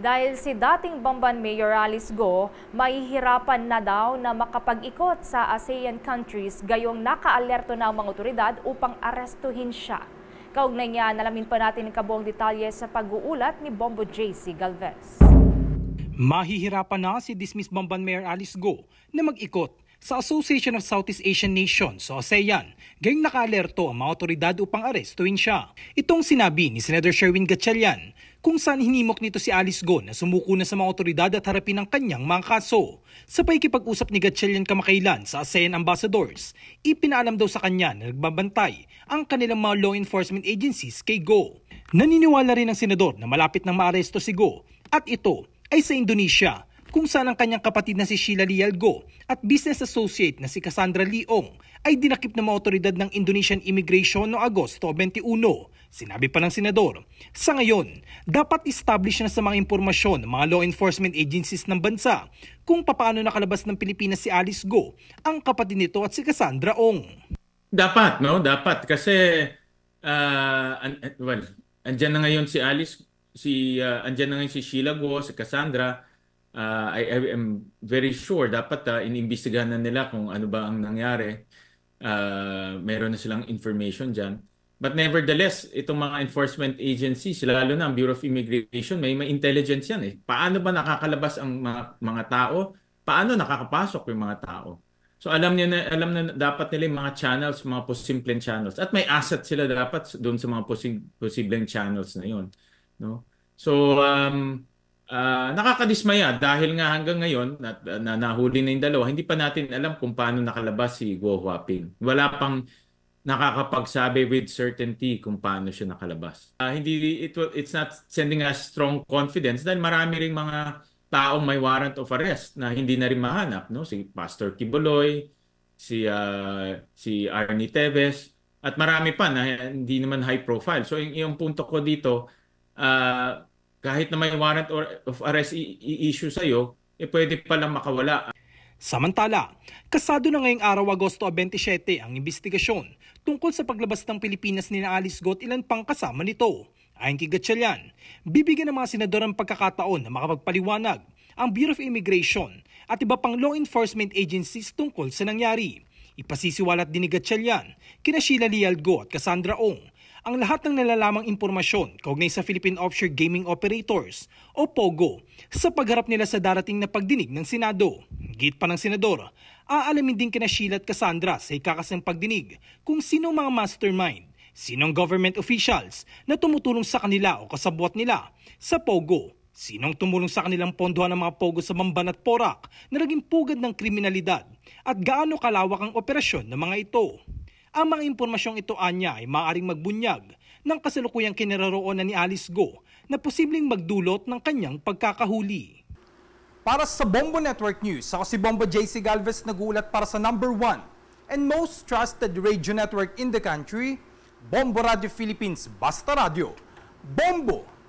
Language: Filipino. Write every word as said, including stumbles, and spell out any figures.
Dahil si dating Bamban Mayor Alice Go, mahihirapan na daw na makapag-ikot sa ASEAN countries gayong nakaalerto na ang mga otoridad upang arestuhin siya. Kaugnay niya, nalamin pa natin ang kabuong detalye sa pag-uulat ni Bombo J C Galvez. Mahihirapan na si dismissed Bamban Mayor Alice Go na mag-ikot sa Association of Southeast Asian Nations o ASEAN, gayong nakaalerto ang mga otoridad upang arestuhin siya. Itong sinabi ni Senator Sherwin Gatchalian kung saan hinimok nito si Alice Go na sumuko na sa mga otoridad at harapin ang kanyang mga kaso. Sa pakikipag-usap ni Gatchalian kamakailan sa ASEAN ambassadors, ipinaalam daw sa kanya na nagbabantay ang kanilang mga law enforcement agencies kay Go. Naniniwala rin ang senador na malapit nang maaresto si Go at ito ay sa Indonesia, kung saan ang kanyang kapatid na si Sheila Leal Go at business associate na si Cassandra Leong ay dinakip ng mga otoridad ng Indonesian Immigration noong Agosto twenty-one. Sinabi pa ng senador, sa ngayon, dapat establish na sa mga impormasyon ng mga law enforcement agencies ng bansa kung paano nakalabas ng Pilipinas si Alice Go, ang kapatid nito at si Cassandra Ong. Dapat, no? Dapat kasi, uh, well, andyan na ngayon si Alice, si, uh, andyan na ngayon si Sheila Go, si Cassandra. Uh, I, I am very sure dapat uh, inimbestigahan na nila kung ano ba ang nangyari. Uh, meron na silang information dyan. But nevertheless, itong mga enforcement agencies, lalo na ang Bureau of Immigration, may, may intelligence yan eh. Paano ba nakakalabas ang mga, mga tao? Paano nakakapasok yung mga tao? So alam niya na, alam na dapat nila yung mga channels, mga posibleng channels. At may asset sila dapat doon sa mga posib posibleng channels na yun. No? So, um, Uh, nakakadismaya dahil nga hanggang ngayon na, na nahuli na yung dalawa, hindi pa natin alam kung paano nakalabas si Guo Huaping. Wala pang nakakapagsabi with certainty kung paano siya nakalabas. Uh, hindi, it, it's not sending us strong confidence dahil marami ring mga taong may warrant of arrest na hindi na rin mahanap. No? Si Pastor Kibuloy, si, uh, si Arnie Teves, at marami pa na hindi naman high profile. So yung, yung punto ko dito, uh, kahit na may warrant of arrest i-issue sa'yo, eh pwede palang makawala. Samantala, kasado na ngayong araw Agosto twenty-seven ang investigasyon tungkol sa paglabas ng Pilipinas ni Alice Go at ilan pang kasama nito. Ayon kay Gatchalian, bibigyan ng mga senador ang pagkakataon na makapagpaliwanag ang Bureau of Immigration at iba pang law enforcement agencies tungkol sa nangyari. Ipasisiwalat din ni Gatchalian kina Sheila Leal Go at Cassandra Ong ang lahat ng nalalamang impormasyon kaugnay sa Philippine Offshore Gaming Operators o POGO sa pagharap nila sa darating na pagdinig ng Senado. Git pa ng senador, aalamin din kina Sheila at Cassandra sa ikakasang pagdinig kung sino mga mastermind, sinong government officials na tumutulong sa kanila o kasabwat nila sa POGO, sinong tumulong sa kanilang pondohan ng mga POGO sa Bamban at Porac na naging pugad ng kriminalidad at gaano kalawak ang operasyon ng mga ito. Ang mga impormasyong ito anya ay maaaring magbunyag ng kasalukuyang kinaroroonan ni Alice Go na posibleng magdulot ng kanyang pagkakahuli. Para sa Bombo Network News, ako si Bombo J C Galvez, nag-uulat para sa number one and most trusted radio network in the country, Bombo Radio Philippines, Basta Radio. Bombo!